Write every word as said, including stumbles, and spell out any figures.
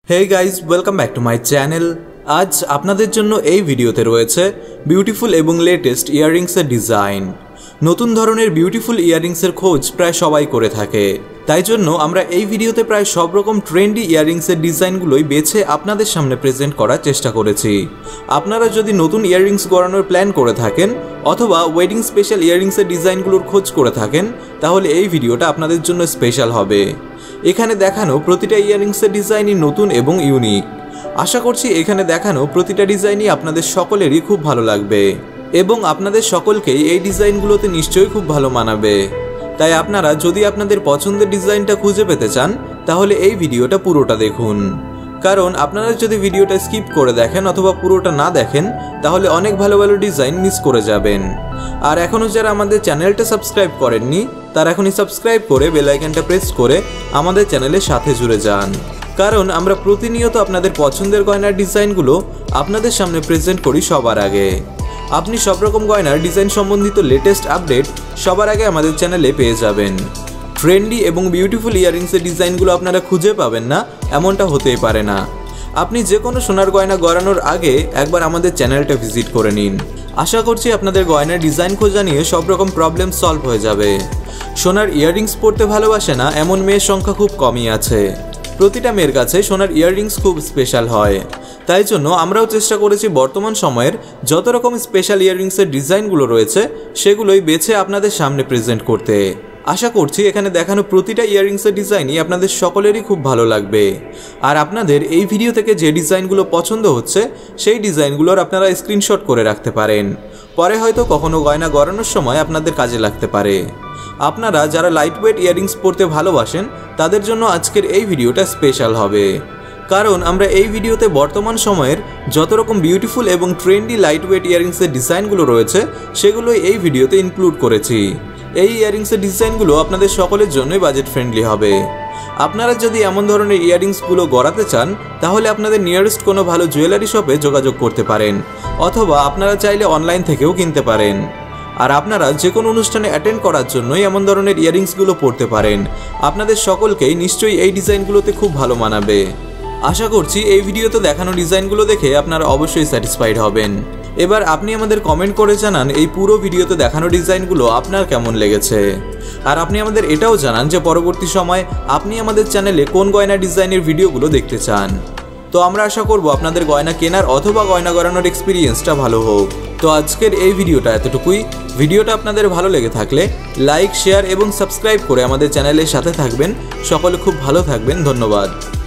Hey guys welcome back to my channel. आज आपनादेर जन्य এই ভিডিওতে রয়েছে বিউটিফুল এবং লেটেস্ট ইয়াররিংসের ডিজাইন। নতুন ধরনের বিউটিফুল ইয়াররিংসের খোঁজ প্রায় সবাই করে থাকে, তাই জন্য আমরা এই ভিডিওতে প্রায় সব রকম ট্রেন্ডি ইয়াররিংসের ডিজাইনগুলোই বেছে আপনাদের সামনে প্রেজেন্ট করার চেষ্টা করেছি। আপনারা যদি নতুন ইয়াররিংস গড়ানোর প্ল্যান করে থাকেন অথবা ওয়েডিং স্পেশাল ইয়াররিংসের ডিজাইনগুলোর খোঁজ করে থাকেন তাহলে এই ভিডিওটা আপনাদের জন্য স্পেশাল হবে। এখানে দেখানো প্রতিটা ইয়াররিংসের ডিজাইনই নতুন এবং ইউনিক। আশা করছি এখানে দেখানো প্রতিটা ডিজাইনই আপনাদের সকলেরই খুব ভালো লাগবে এবং আপনাদের সকলকেই এই ডিজাইনগুলোতে নিশ্চয়ই খুব ভালো মানাবে। তাই আপনারা যদি আপনাদের পছন্দের ডিজাইনটা খুঁজে পেতে চান তাহলে এই ভিডিওটা পুরোটা দেখুন, কারণ আপনারা যদি ভিডিওটা স্কিপ করে দেখেন অথবা পুরোটা না দেখেন তাহলে অনেক ভালো ভালো ডিজাইন মিস করে যাবেন। আর এখনও যারা আমাদের চ্যানেলটা সাবস্ক্রাইব করেননি তারা এখনই সাবস্ক্রাইব করে বেল আইকনটা প্রেস করে আমাদের চ্যানেলের সাথে জুড়ে যান, কারণ আমরা প্রতিনিয়ত আপনাদের পছন্দের গয়নার ডিজাইনগুলো আপনাদের সামনে প্রেজেন্ট করি সবার আগে। আপনি সব রকম গয়নার ডিজাইন সম্বন্ধিত লেটেস্ট আপডেট সবার আগে আমাদের চ্যানেলে পেয়ে যাবেন। ট্রেন্ডি এবং বিউটিফুল ইয়াররিংসের ডিজাইনগুলো আপনারা খুঁজে পাবেন না এমনটা হতেই পারে না। আপনি যে কোনো সোনার গয়না গড়ানোর আগে একবার আমাদের চ্যানেলটা ভিজিট করে নিন। আশা করছি আপনাদের গয়নার ডিজাইন খোঁজা নিয়ে সব রকম প্রবলেম সলভ হয়ে যাবে। সোনার ইয়াররিংস পরতে ভালোবাসে না এমন মেয়ের সংখ্যা খুব কমই আছে। প্রতিটা মেয়ের কাছে সোনার ইয়াররিংস খুব স্পেশাল হয়, তাই জন্য আমরাও চেষ্টা করেছি বর্তমান সময়ের যত রকম স্পেশাল ইয়াররিংসের ডিজাইনগুলো রয়েছে সেগুলোই বেছে আপনাদের সামনে প্রেজেন্ট করতে। আশা করছি এখানে দেখানো প্রতিটা ইয়াররিংসের ডিজাইনই আপনাদের সকলেরই খুব ভালো লাগবে। আর আপনাদের এই ভিডিও থেকে যে ডিজাইনগুলো পছন্দ হচ্ছে সেই ডিজাইনগুলোর আপনারা স্ক্রিনশট করে রাখতে পারেন, পরে হয়তো কখনো গয়না গড়ানোর সময় আপনাদের কাজে লাগতে পারে। আপনারা যারা লাইট ওয়েট ইয়াররিংস পরতে ভালোবাসেন তাদের জন্য আজকের এই ভিডিওটা স্পেশাল হবে, কারণ আমরা এই ভিডিওতে বর্তমান সময়ের যত রকম বিউটিফুল এবং ট্রেন্ডি লাইট ওয়েট ইয়াররিংসের ডিজাইনগুলো রয়েছে সেগুলোই এই ভিডিওতে ইনক্লুড করেছি। এই ইয়াররিংসের ডিজাইনগুলো আপনাদের সকলের জন্যই বাজেট ফ্রেন্ডলি হবে। আপনারা যদি এমন ধরনের ইয়াররিংসগুলো গড়াতে চান তাহলে আপনাদের নিয়ারেস্ট কোনো ভালো জুয়েলারি শপে যোগাযোগ করতে পারেন অথবা আপনারা চাইলে অনলাইন থেকেও কিনতে পারেন। আর আপনারা যে কোনো অনুষ্ঠানে অ্যাটেন্ড করার জন্যই এমন ধরনের ইয়াররিংসগুলো পরতে পারেন। আপনাদের সকলকেই নিশ্চয়ই এই ডিজাইনগুলোতে খুব ভালো মানাবে। আশা করছি এই ভিডিওতে দেখানো ডিজাইনগুলো দেখে আপনারা অবশ্যই স্যাটিসফাইড হবেন। এবার আপনি আমাদের কমেন্ট করে জানান এই পুরো ভিডিওতে দেখানো ডিজাইনগুলো আপনার কেমন লেগেছে। আর আপনি আমাদের এটাও জানান যে পরবর্তী সময় আপনি আমাদের চ্যানেলে কোন গয়না ডিজাইনের ভিডিওগুলো দেখতে চান। তো আমরা আশা করব আপনাদের গয়না কেনার অথবা গয়না গড়ানোর এক্সপিরিয়েন্সটা ভালো হোক। তো আজকের এই ভিডিওটা এতটুকুই। ভিডিওটা আপনাদের ভালো লেগে থাকলে লাইক, শেয়ার এবং সাবস্ক্রাইব করে আমাদের চ্যানেলের সাথে থাকবেন। সকলে খুব ভালো থাকবেন। ধন্যবাদ।